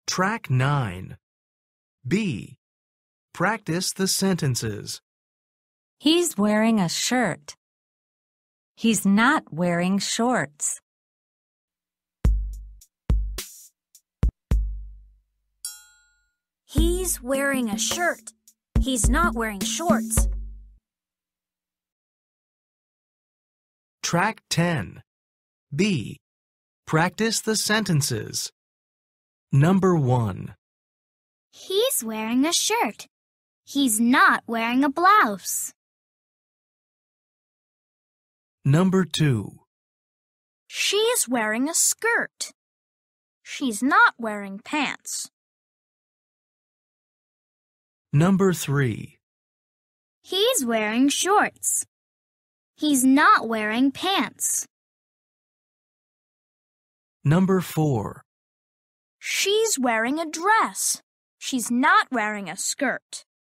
Track 9. B. Practice the sentences. He's wearing a shirt. He's not wearing shorts. He's wearing a shirt. He's not wearing shorts. Track 10. B. Practice the sentences. Number 1. He's wearing a shirt. He's not wearing a blouse. Number 2. She's wearing a skirt. She's not wearing pants. Number 3. He's wearing shorts. He's not wearing pants. Number 4. She's wearing a dress. She's not wearing a skirt.